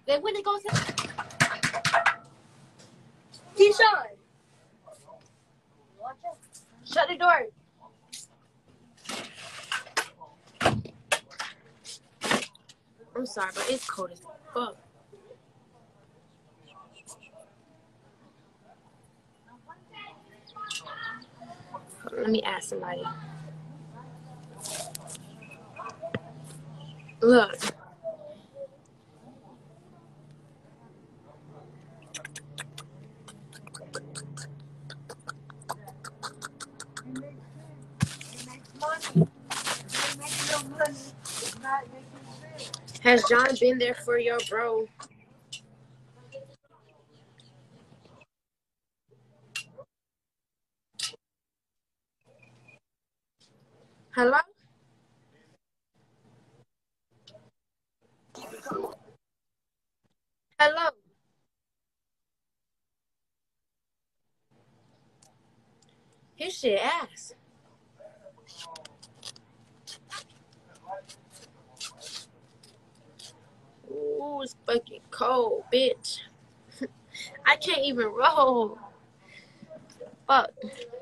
Then when it goes to Keyshawn, shut the door. I'm sorry, but it's cold as fuck. Let me ask somebody. Look. Has John been there for your bro? Hello? Hello? His shit ass. Ooh, it's fucking cold, bitch. I can't even roll. Fuck.